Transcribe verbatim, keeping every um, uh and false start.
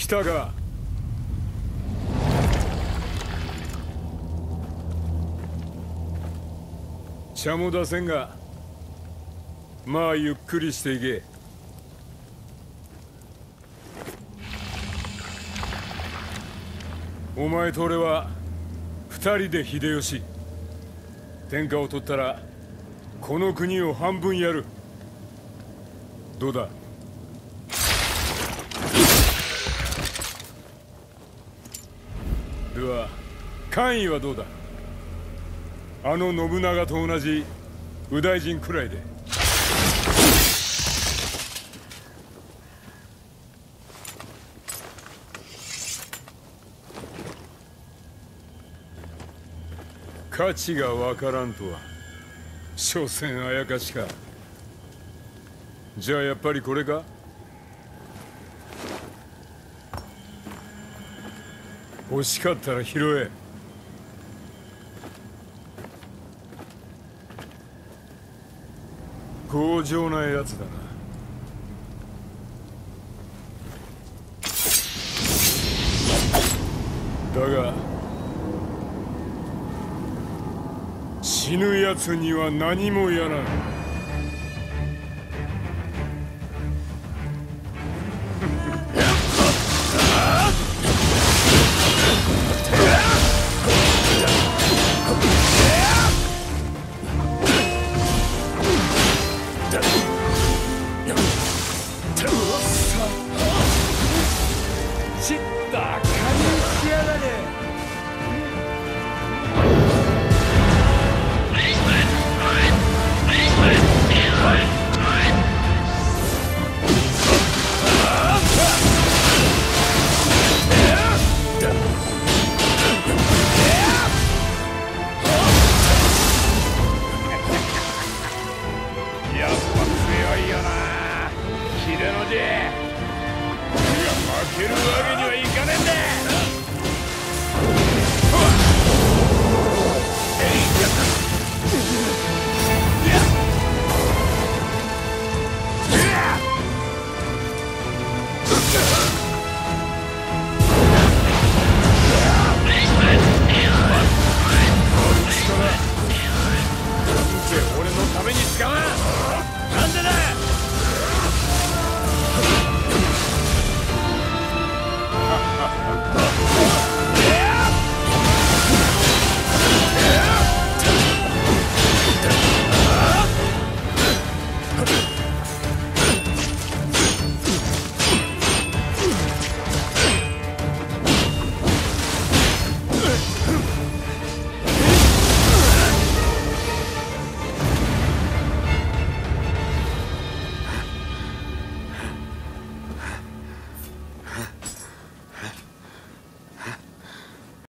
来たか。茶も出せんが、まあゆっくりしていけ。お前と俺は二人で秀吉。天下を取ったらこの国を半分やる。どうだ。では官位はどうだ。あの信長と同じ右大臣くらいで。価値がわからんとは所詮あやかしか。じゃあやっぱりこれか。欲しかったら拾え。強情なやつだな。だが死ぬやつには何もやらん。 ちったかにしやがれ。やっぱ強いよな秀の字。負けるわけにはいかねえんだ。